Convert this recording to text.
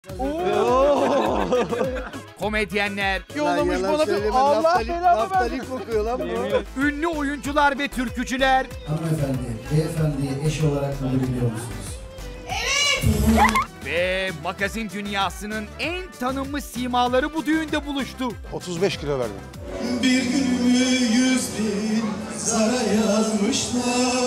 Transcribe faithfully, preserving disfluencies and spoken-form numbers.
Komedyenler, yollamış bana bir Allah belanı versin. Kokuyor lan bu. ünlü oyuncular ve türkücüler. Hanımefendi, beyefendiye eş olarak kabul ediyor musunuz? Ve magazin dünyasının en tanınmış simaları bu düğünde buluştu. otuz beş kilo verdim. Bir günümü yüz bin zara yazmışlar.